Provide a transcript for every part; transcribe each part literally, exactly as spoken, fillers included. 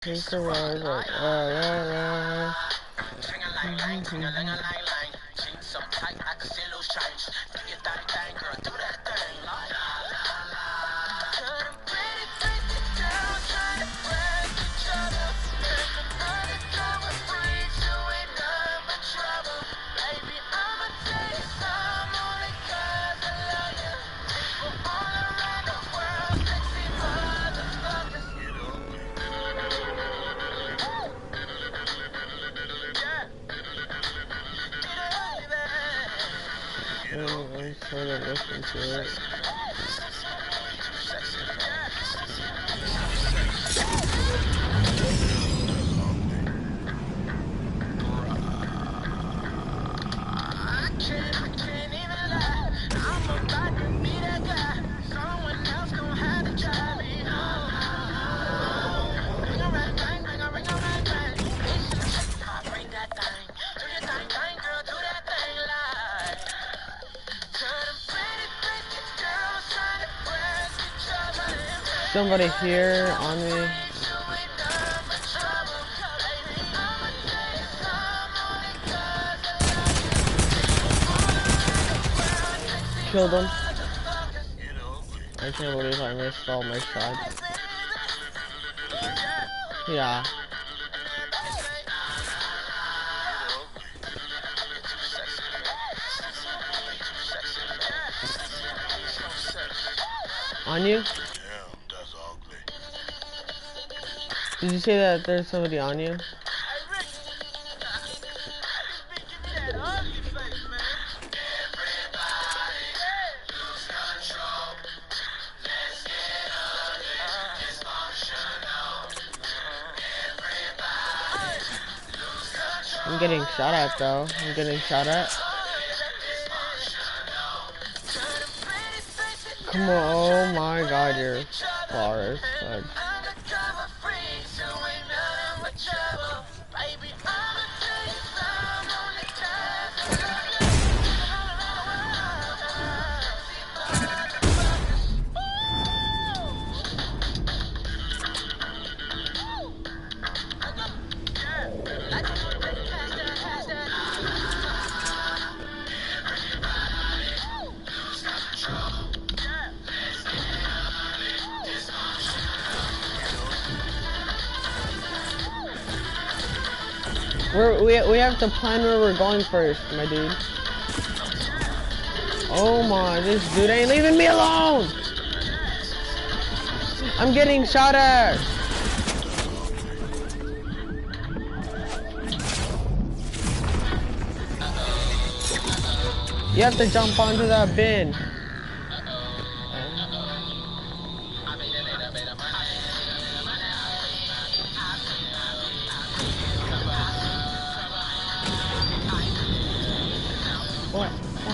He's the word, like, uh, uh, uh. I'm sort of listening to it. Somebody here on me. Killed him. I can't believe I missed all my shots. Yeah. On you? Did you say that there's somebody on you? I'm getting shot at though. I'm getting shot at. Come on, oh my god, you're far as fuck. We're, we, we have to plan where we're going first, my dude. Oh my, this dude ain't leaving me alone! I'm getting shot at! You have to jump onto that bin. What?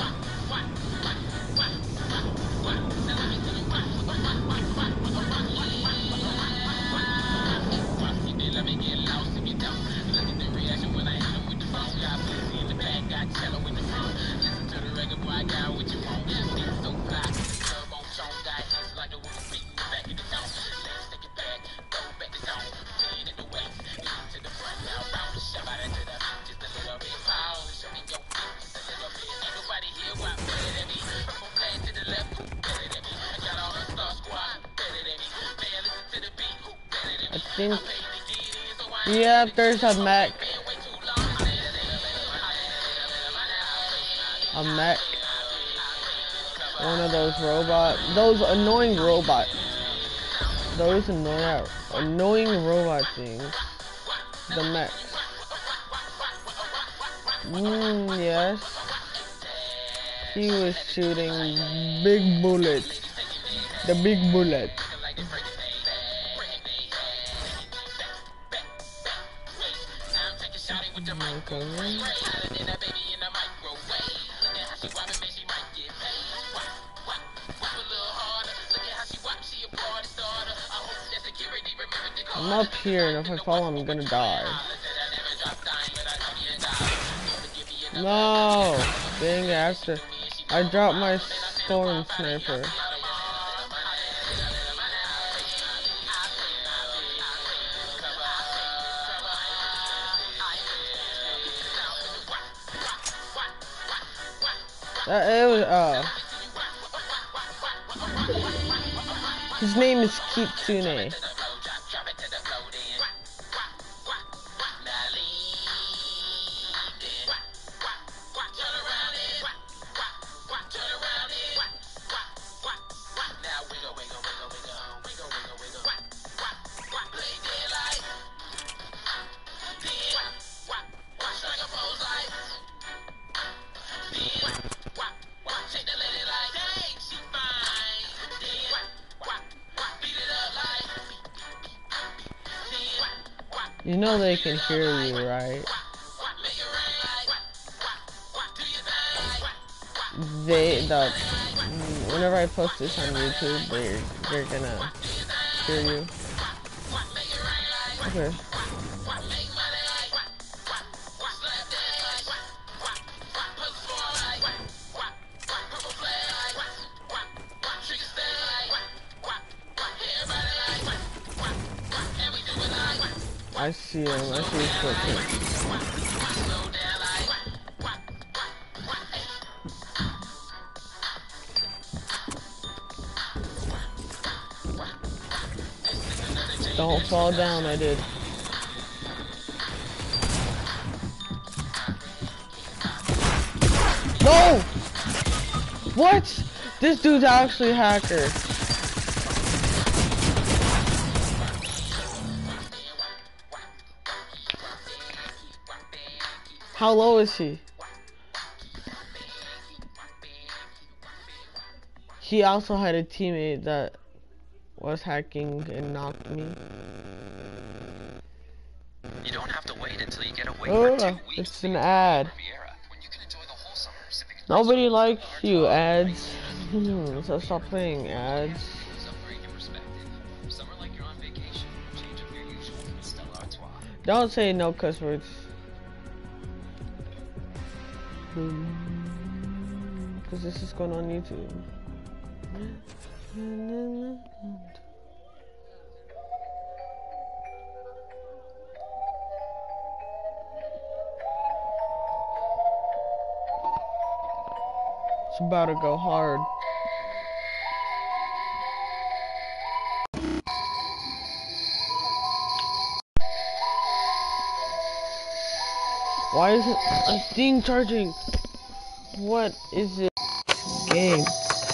I think, yeah, there's a mech. A mech. One of those robots. Those annoying robots. Those annoying, annoying robot things. The mech. Mm, yes. He was shooting big bullets. The big bullet. Okay. I'm up here, and if I fall, I'm gonna die. No! Dang it, after I dropped my storm sniper. Uh, it was, uh, his name is Kitsune. You know they can hear you, right? They, the, whenever I post this on YouTube, they're, they're gonna hear you. Okay. I see him, I see his footprints. Don't fall down, I did. No! What? This dude's actually a hacker. How low is he? He also had a teammate that was hacking and knocked me. You don't have to wait until you get away Oh, for two weeks. it's an ad. Nobody likes you, ads. Hmm, so stop playing ads. Don't say no cuss words. Because this is going on YouTube. It's about to go hard. Why isn't a Steam charging? What is it? Game.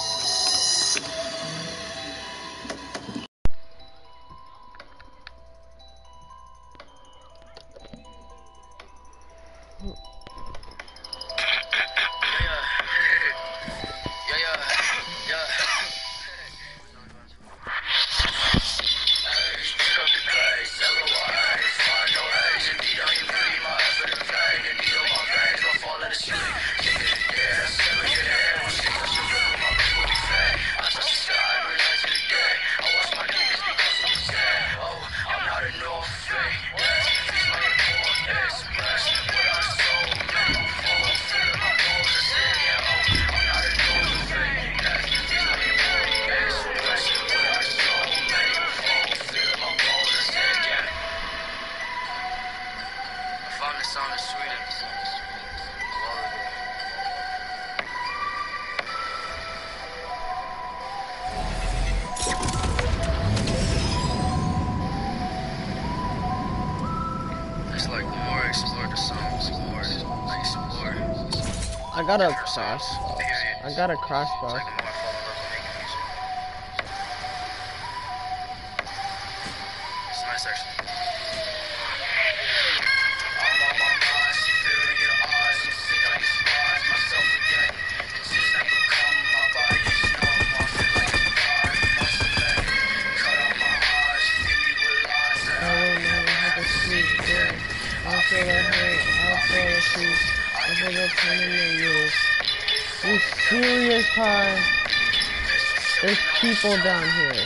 I got a cross. I got a crossbow. It's nice actually. You serious, Ty? There's people down here.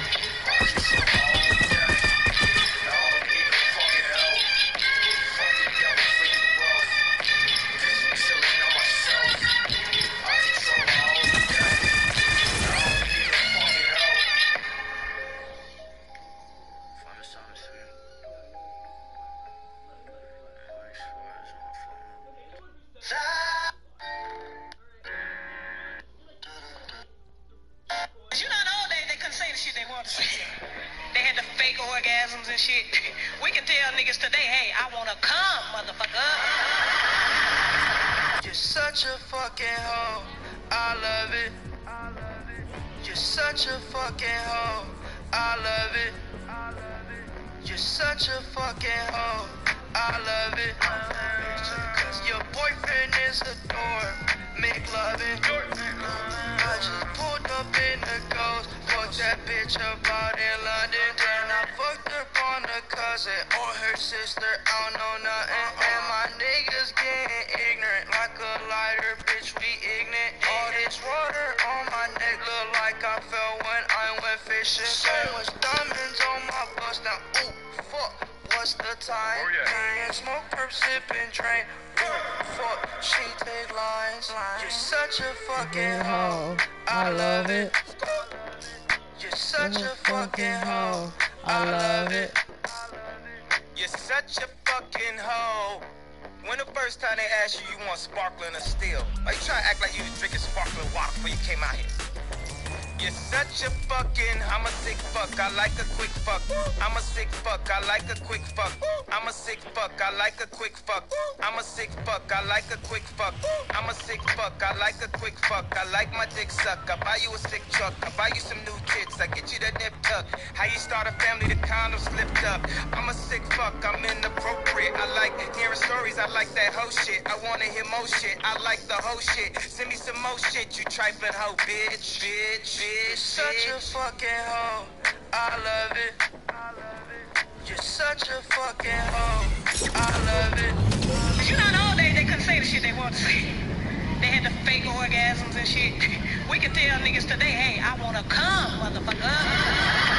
orgasms and shit. We can tell niggas today, hey, I wanna come, motherfucker. You're such a fucking hoe. I love it. You're such a fucking hoe. I love it. You're such a fucking hoe. I love it. Cause your boyfriend is a dork. Make loving. I just pulled up in the ghost. Fucked that bitch up out in London. Then I fucked up on her cousin or her sister. I don't know nothing. And my niggas getting ignorant like a lighter. Bitch, we ignorant. All this water on my neck look like I fell when I went fishing. So much diamonds on my bust now. Ooh, fuck. What's the time? Oh, yeah. And smoke, perp, sip, and drain. Fuck, she take lines. You're such a fucking hoe. I love it. You're such a fucking hoe. I love it. You're such a fucking hoe. When the first time they asked you, you want sparkling or still? Why you trying to act like you was drinking sparkling water before you came out here? You're such a fucking, I'm a sick fuck, I like a quick fuck. I'm a sick fuck, I like a quick fuck. I'm a sick fuck, I like a quick fuck. I'm a sick fuck, I like a quick fuck. I'm a sick fuck, I like a quick fuck. I like my dick suck, I buy you a sick truck. I buy you some new kicks, I get you that nip tuck. How you start a family, the condom slipped up. I'm a sick fuck, I'm inappropriate. I like hearing stories, I like that hoe shit. I wanna hear more shit, I like the hoe shit. Send me some more shit, you trifling hoe, bitch, bitch, bitch. You're such a fucking hoe. I love it. You're such a fucking hoe. I love it. You know, in the old days, they couldn't say the shit they wanted to say. They had the fake orgasms and shit. We can tell niggas today, hey, I wanna come, motherfucker.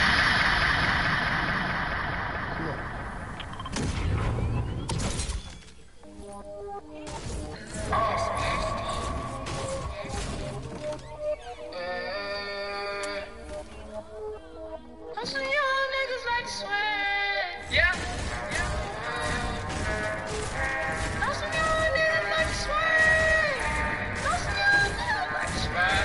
Some young niggas like to swag. Yeah. Know some young niggas like to swag. Know some young niggas like to swag.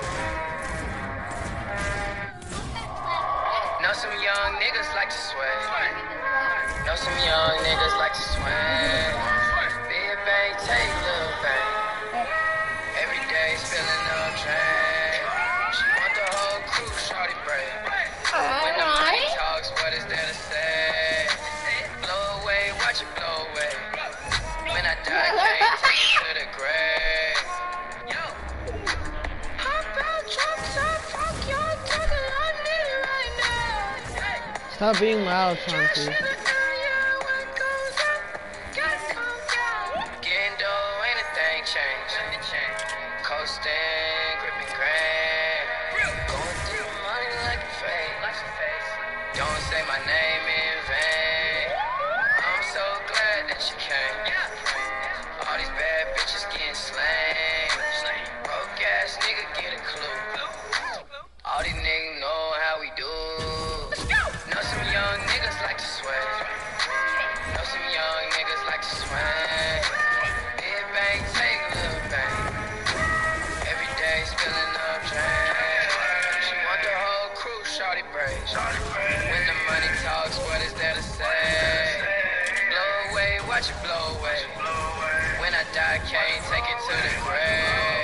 Know some young niggas like to swag. Know some young niggas like to swag. Big bang, take little bang. Every day spilling up trash. She want the whole crew, shorty break. When the money talks, what is there to say? Blow away, watch it blow away. When I die, can't take it to the grave. Yo. Hop out, trucks up, fuck your talking, I need it right now. Stop being loud, Cash in Chauncey. the area, what goes up, gotta come down. Getting dough, anything change. Coasting, gripping grand. Going through the money like a fade. Don't say my name in vain. I'm so glad that you came. All these bad bitches getting slain. Broke ass nigga get a clue. All these niggas know how we do. Know some young niggas like to sway. Know some young niggas like to sway. Big bang, take a little bang. Every day spilling up trash. She want the whole crew, shorty break. When the money talks, what is there to say? Blow away, watch it blow away. When I die, can't take it to the grave.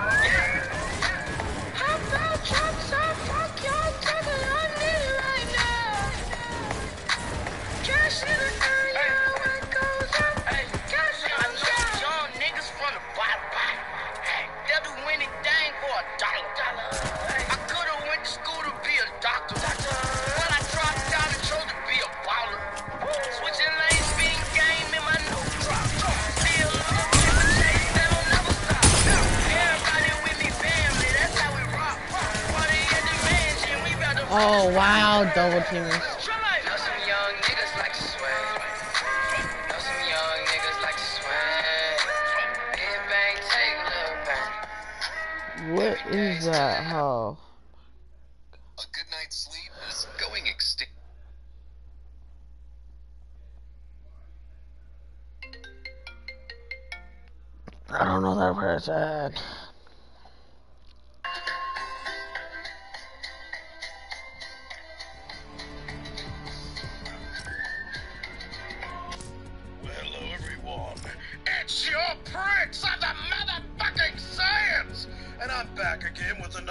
Hop out, trucks up, fuck your talking, I need it right now. Cash in the area, what goes up, gotta come down. Young niggas from the bottom. They'll do anything for a dollar. I could've went to school to be a doctor. But I dropped out and chose to be a baller. Switching lanes, speeding game in my new drop. Still love triple chase, that don't never stop. Everybody with me, family, that's how we rock. Party in the mansion, we about to Oh wow, double teamers. Know some young niggas like to sway. Know some young niggas like to sway. Big bang, take a little bang. What is that? How? A good night's sleep is going extinct. I don't know that person.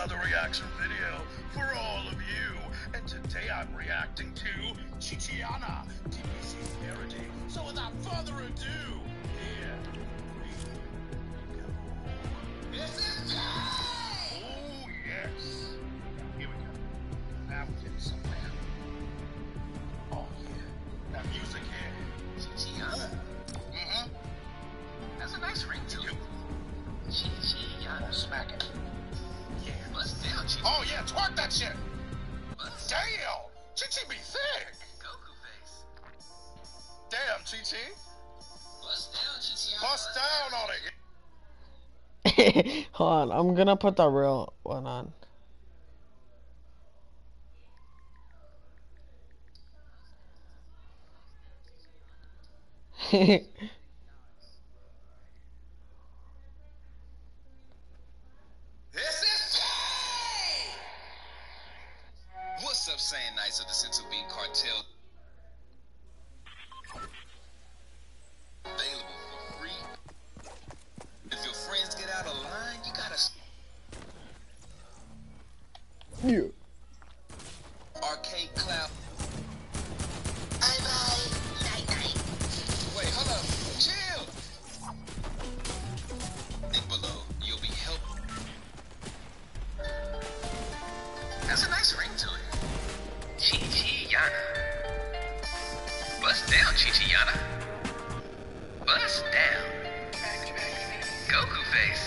another reaction video for all of you. And today I'm reacting to Chichiana, T V C parody. So without further ado, here we go. This is time! Oh, yes. Here we go. Now we're getting something. Oh, yeah. That music here. Chichiana. Mm-hmm. That's a nice ring to it. Chichiana. Smack it. Yeah. Bust down, Chichi. Oh, yeah. Twerk that shit. Bust. Damn. Chichi be thick. Goku face. Damn, Chichi. Bust down, Chichiana. Bust down on it. Hold on, I'm gonna put the real one on. This is time! What's up, Saiyan Knights of the Senzu Bean Cartel? Available for free. If your friends get out of line, you gotta. Yeah. Arcade Cloud. Bye bye. Night night. Wait, hold up. Chill. Link below. You'll be helped. That's a nice ring to it. Chichiana. Bust down, Chichiana. Bust down. Goku face.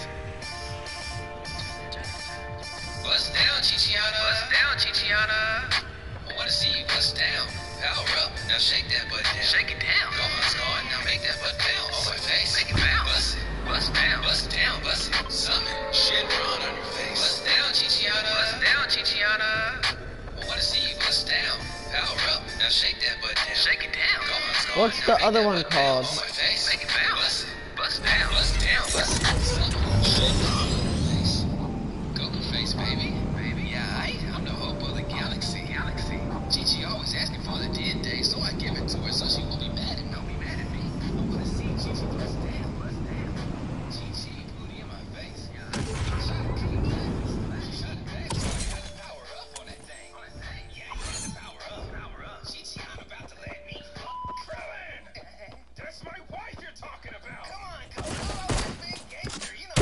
Bust down, Chichiana. Bust down, Chichiana. I wanna see you bust down. Power up. Now shake that butt down. Shake it down. Go on, score. Now make that butt bounce. On my face. Make it bounce. Bust it. Bust down. Bust down. Bust it. Summon. Shit run on your face. Bust down, Chichiana. Bust down, Chichiana. I wanna see you bust down. Power up. Now shake that butt down. Shake it down. Go on, score. What's the other one called? On my face. Make it bounce. Bust down. Bust down. Bust it. Summon. Shit run on your face. Goku face, baby. Baby, yeah, I, I'm the hope of the galaxy. Galaxy. Chichi always asking for the D N day, so I give it to her so she won't be mad at me. Don't be mad at me. I wanna see Chichi bust down. Bust down. Chichi, booty in my face. Yeah. Shut it, keep it back. Shut it back. You had to power up on that thing. On that thing. Yeah, you had to power up. Power up. Chichi, I'm about to let me Krillin! That's my wife you're talking about. Come on, come on. Big gangster, you know.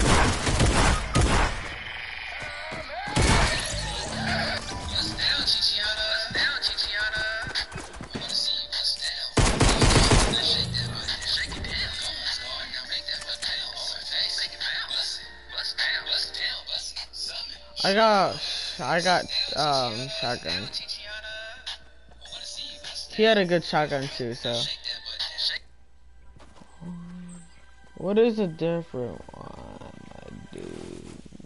Bust down, Chichiana. Bust down, Chichiana. I wanna see you bust down. Now shake that butt down. Shake it down. Come on, score. Now make that butt down. On my face. Make it bounce. Bust it. Bust down. Bust down. Bust it. Summon. I got, I got, um, shotgun. Chichiana. I wanna see you bust down. He had a good shotgun too, so. Shake that butt down. Shake. What is a different one, my dude?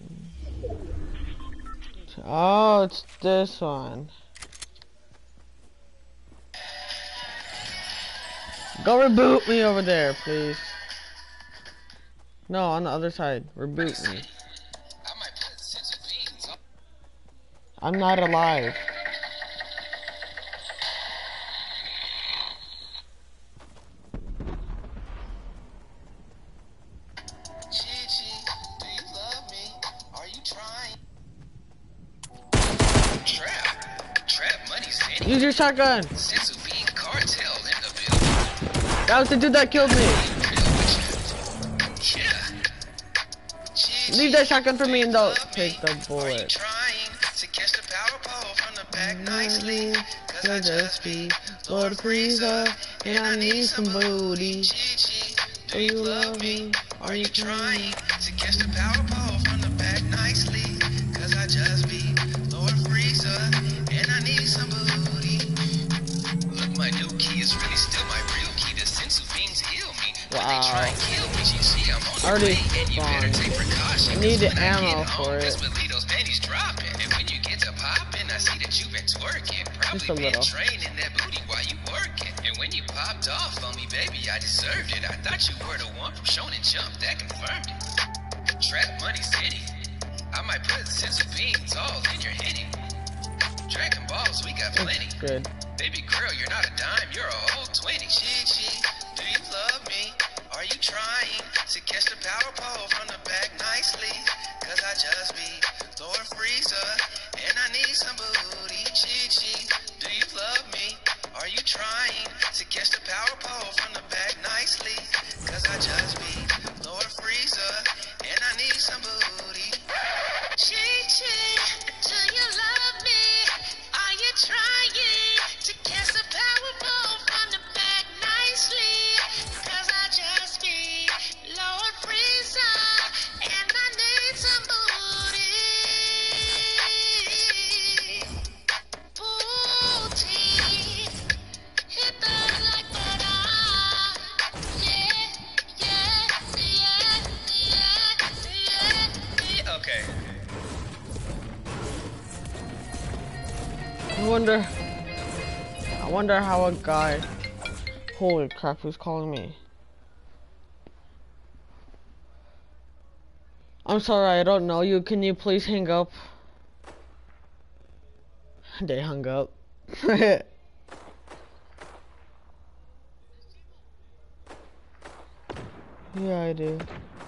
Oh, it's this one. Go reboot me over there, please. No, on the other side. Reboot me. I might put Senzu Beans on. I'm not alive. Chichi, do you love me? Are you trying? Trap. Trap money's in it. Use your shotgun. Senzu Bean Cartel in the building. That was the dude that killed me. Yeah. Chichi, Leave that shotgun for me and don't love take me? the Are you bullet. trying to catch the power pole from the back nicely? Cause I just be Lord Frieza, and I need some booty. Chichi, do you love me? Are you trying to catch the power pole from the back nicely? Cause I just be Lord Frieza, and I need some booty. Look, my new key is really still my real key. The Senzu Beans heal me. When they try and kill me, Chichi, I'm on the Already way, and you better spawned. take precaution. I need the When I ammo get for home, it. best believe those panties dropping. And when you get to popping, I see that you've been twerking. Probably Just a been little. training that booty while you working. And when you popped off on me, baby, I deserved it. I thought you were the one from Shonen Jump that confirmed it. Trap Money City. I might put Senzu Beans all in your hitting. Dragon Balls, we got plenty. Good. Baby girl, you're not a dime, you're a whole twenty. Chi-Chi, do you love me? Are you trying to catch the power pole from the back nicely? Cause I just be Lord Frieza. wonder. I wonder how a guy. Holy crap! Who's calling me? I'm sorry, I don't know you. Can you please hang up? They hung up. Yeah, I do.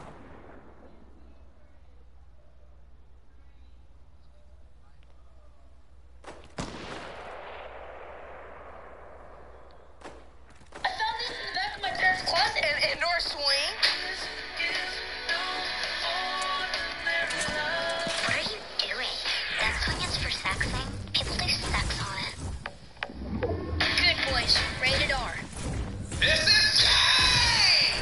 I found this in the back of my dad's closet. An indoor swing? What are you doing? That swing is for sexing. People do sex on it. Good boys, rated R. This is Jay!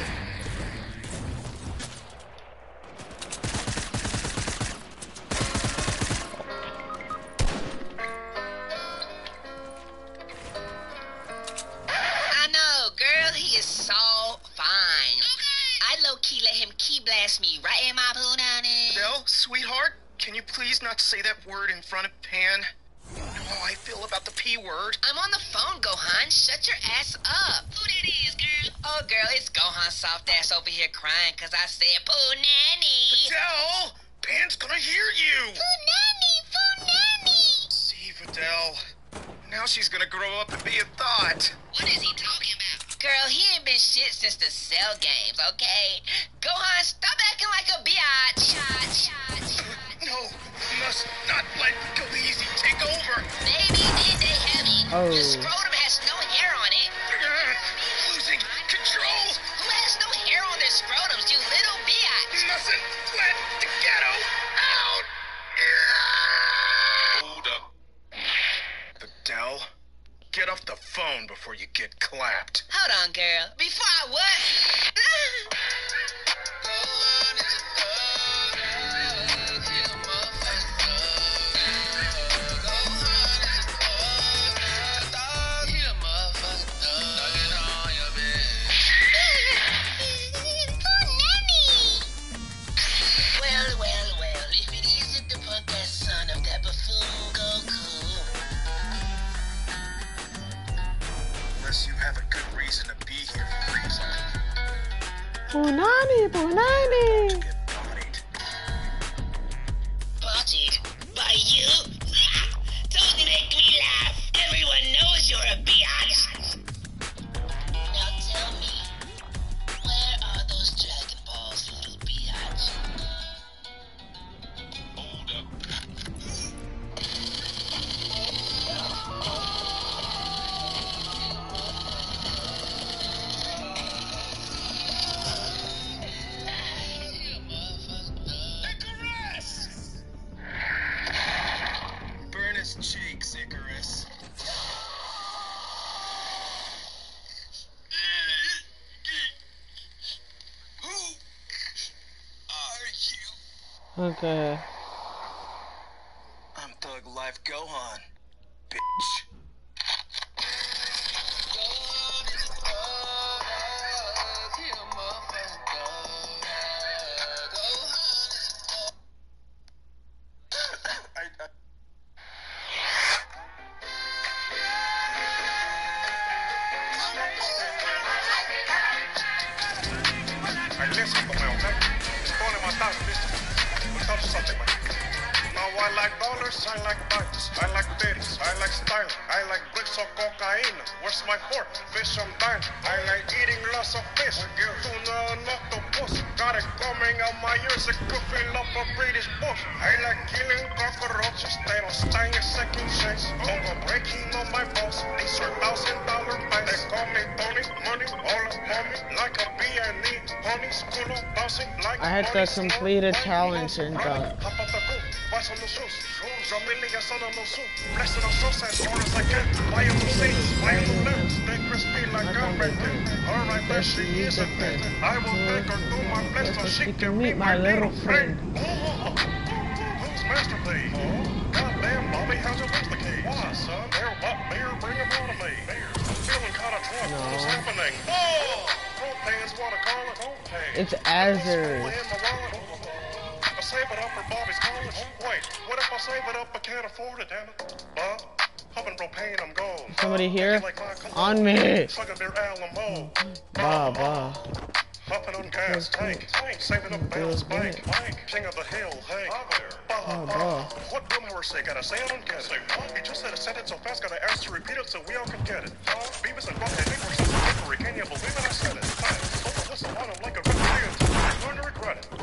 I know, girl, he is so fine. I low-key let him key blast me right in my punani. Adele, sweetheart, can you please not say that word in front of Pan? You know how I feel about the P word. I'm on the phone, Gohan. Shut your ass up. Who that is, girl? Oh, girl, it's Gohan's soft ass over here crying because I said poo nanny. Adele! Pan's gonna hear you! Nanny, Foo Nanny! See, Adele. Now she's gonna grow up and be a thought. What is he talking about? Girl, he ain't been shit since the Cell games, okay? Gohan, stop acting like a biatch. Shot, shot, shot. No, we must not let Go Easy take over. Baby, did they heavy? Oh. Your scrotum has no hair on it. Uh, losing control. Who has no hair on their scrotums, you little biatch? Mustn't let the ghetto out. Hold up. Adele, get off the phone before you get clapped. Hold on, girl. Before I what? Well, well, well, if it isn't the punk ass son of that buffoon Goku. Unless you have a good reason to be here for reason. Punani, Punani. Get bodied. Bodied by you? Don't make me laugh. Everyone knows you're a biatch. Now tell me, where are those Dragon Balls, little biatch? Hold up. Icarus! Burn his cheeks, Icarus. Who are you? Okay. I'm Thug Life Gohan, bitch. I, I, Hey, listen to me, okay? It's going in my thoughts, listen. Let me tell you something, man. Now, I like dollars, I like bikes, I like titties, I like styling, I like bricks of cocaine. Where's my fork? Fish on dine. I like eating lots of fish. Tuna and octopus. Got it coming out my ears, it could fill up a British bush. I like killing cockroaches, they don't sting a second chance. Over breaking on my balls, these are thousand dollar bites. They call me Tony, money, all up on me, like a bee, I need honey, school of bouncing, like I had to complete a challenge and done. Hop out the coop, buy some new shoes. Yo million son of no soup. Blessed on sauce as hard as I can. Buy a new seats, buy a new lens. Stay crispy like I'm bacon. Alright, there she is a thing. I will make her do my best so she can meet my little friend. Oh, who's Master P? Oh, goddamn, Bobby, how's your Westicade? Why, son? They're what beer? Bring them on to me. Beer. Feeling kind of drunk. No. What's happening? Oh, propane's what I call it. Propane. It's Azure. I save it up for Bobby's college. Wait, what if I save it up? I can't afford it, damn it. Bob, Huffing propane, I'm gold. Somebody here? Like my On me. Sucking beer Alamo. Bah, bah. Huffing on gas tank. Saving up bills bank. King of the hill, hey. Oh, bah. What Wilmore say? Gotta say I don't get it. He just said a sentence so fast, gotta ask to repeat it so we all can get it. Beavis and Buck-Head English is a victory. Can you believe it? I said it. Hold the whistle on him like a good man. You're going to regret it.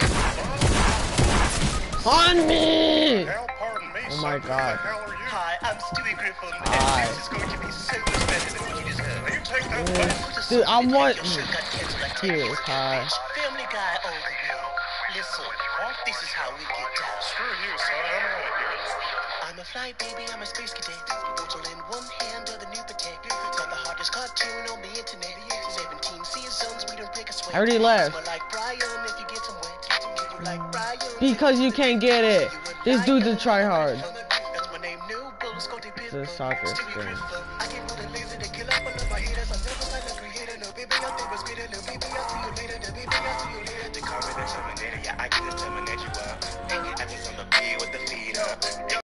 On me! Hell, pardon me, Oh my son. God. Who the hell are you? Hi, I'm Stewie Griffin, Hi. and this is going to be so much better than what you just heard. Now you take that Yeah. back. Dude, I want. Your show got canceled like Here, ten years ago, hi. bitch. Family Guy overview. Listen, this is how we get down. Screw you, son. I'm out of here. I'm a fly baby, I'm a space cadet. Bottle in one hand of the new protect. Got the hardest cartoon on the internet. seventeen seasons, we don't break a sweat. I already left. Smell like Brian if you get some wet. You like Brian. Because you can't get it. This dude's a tryhard. That's my name, new Bull Scotty Pit. The soccer Stewie screen. Griffin. I get more than lazy to kill up all of my haters. I'm never like a creator. No baby, I think was greater. No baby, I'll see you later. No baby.